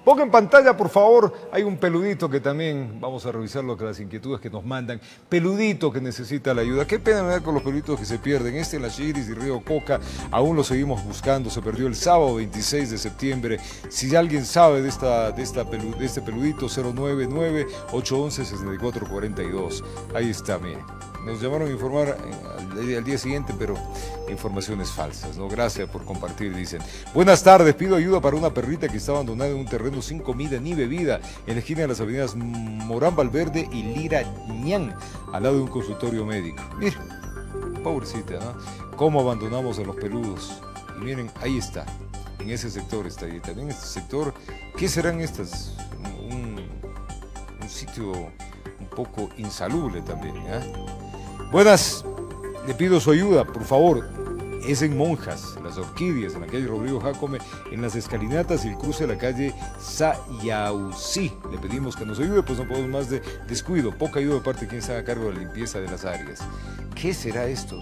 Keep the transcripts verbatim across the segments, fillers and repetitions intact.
Ponga en pantalla, por favor, hay un peludito que también, vamos a revisar lo que las inquietudes que nos mandan, peludito que necesita la ayuda. Qué pena me da con los peluditos que se pierden. Este en Las Chiris y Río Coca, aún lo seguimos buscando, se perdió el sábado veintiséis de septiembre. Si alguien sabe de, esta, de, esta pelu, de este peludito, cero nueve nueve, ocho once, sesenta y cuatro cuarenta y dos. Ahí está, mire. Nos llamaron a informar al día siguiente, pero informaciones falsas, ¿no? Gracias por compartir, dicen. Buenas tardes, pido ayuda para una perrita que está abandonada en un terreno sin comida ni bebida, en la esquina de las avenidas Morán Valverde y Lira Ñán, al lado de un consultorio médico. Miren, pobrecita, ¿no? Cómo abandonamos a los peludos. Y miren, ahí está, en ese sector está ahí. También este sector, ¿qué serán estas? Un, un sitio un poco insalubre también, ¿eh? Buenas, le pido su ayuda, por favor. Es en Monjas, Las Orquídeas, en la calle Rodrigo Jácome, en las escalinatas y el cruce de la calle Sayausí. Le pedimos que nos ayude, pues no podemos más de descuido, poca ayuda de parte de quien se haga cargo de la limpieza de las áreas. ¿Qué será esto?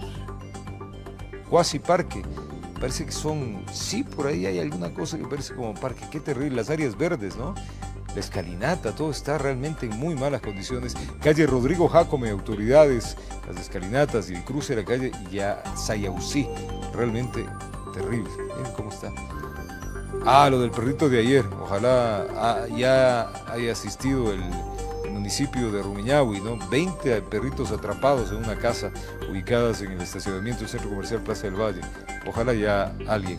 Cuasi parque. Parece que son, sí, por ahí hay alguna cosa que parece como parque. Qué terrible, las áreas verdes, ¿no? La escalinata, todo está realmente en muy malas condiciones. Calle Rodrigo Jácome, autoridades, las escalinatas y el cruce de la calle Sayausí, realmente terrible. Miren cómo está. Ah, lo del perrito de ayer, ojalá ah, ya haya asistido el, el municipio de Rumiñahui, ¿no? veinte perritos atrapados en una casa ubicadas en el estacionamiento del Centro Comercial Plaza del Valle. Ojalá ya alguien.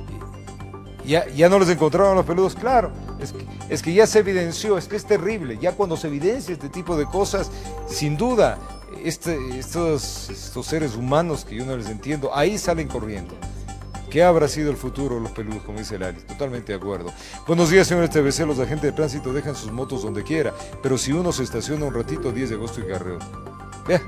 Ya, ya no les encontraron los peludos, claro, es que, es que ya se evidenció, es que es terrible, ya cuando se evidencia este tipo de cosas, sin duda, este, estos, estos seres humanos que yo no les entiendo, ahí salen corriendo. ¿Qué habrá sido el futuro de los peludos, como dice Lali? Totalmente de acuerdo. Buenos días, señores T V C, los agentes de tránsito dejan sus motos donde quiera, pero si uno se estaciona un ratito, diez de agosto y Carreo. Vea.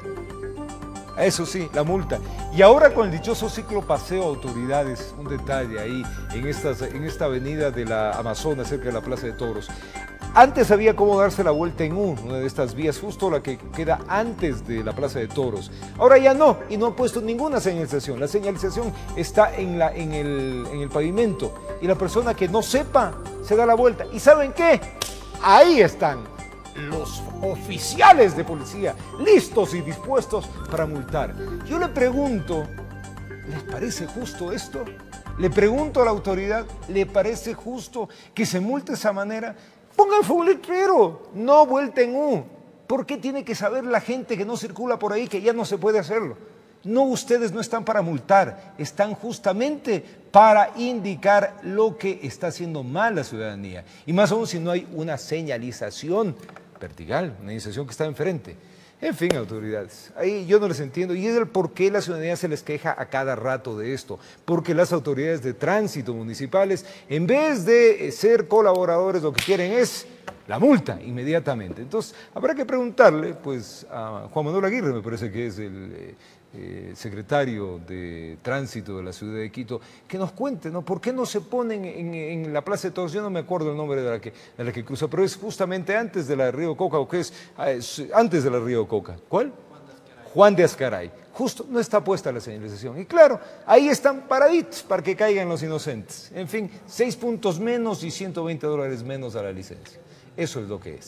Eso sí, la multa. Y ahora con el dichoso ciclo paseo autoridades, un detalle ahí en, estas, en esta avenida de la Amazonas, cerca de la Plaza de Toros. Antes había cómo darse la vuelta en U, una de estas vías, justo la que queda antes de la Plaza de Toros. Ahora ya no, y no han puesto ninguna señalización. La señalización está en, la, en, el, en el pavimento, y la persona que no sepa se da la vuelta. ¿Y saben qué? Ahí están los oficiales de policía, listos y dispuestos para multar. Yo le pregunto, ¿les parece justo esto? Le pregunto a la autoridad, ¿le parece justo que se multe de esa manera? Pongan fuego letrero, no vuelta en U. ¿Por qué tiene que saber la gente que no circula por ahí que ya no se puede hacerlo? No, ustedes no están para multar, están justamente para indicar lo que está haciendo mal la ciudadanía. Y más aún si no hay una señalización vertical, una señalización que está enfrente. En fin, autoridades, ahí yo no les entiendo, y es el por qué la ciudadanía se les queja a cada rato de esto, porque las autoridades de tránsito municipales, en vez de ser colaboradores, lo que quieren es la multa inmediatamente. Entonces, habrá que preguntarle, pues, a Juan Manuel Aguirre, me parece que es el eh, eh, secretario de Tránsito de la ciudad de Quito, que nos cuente, ¿no? ¿Por qué no se ponen en, en la Plaza de Toros? Yo no me acuerdo el nombre de la, que, de la que cruza, pero es justamente antes de la de Río Coca, o que es, es antes de la Río Coca. ¿Cuál? Juan de Azcaray. Justo no está puesta la señalización. Y claro, ahí están paraditos para que caigan los inocentes. En fin, seis puntos menos y ciento veinte dólares menos a la licencia. Eso es lo que es.